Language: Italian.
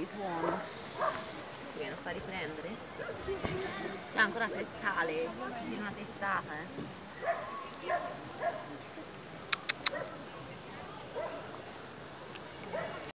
di suono. Ti viene a far riprendere? Ancora se sale, ci tiene una testata,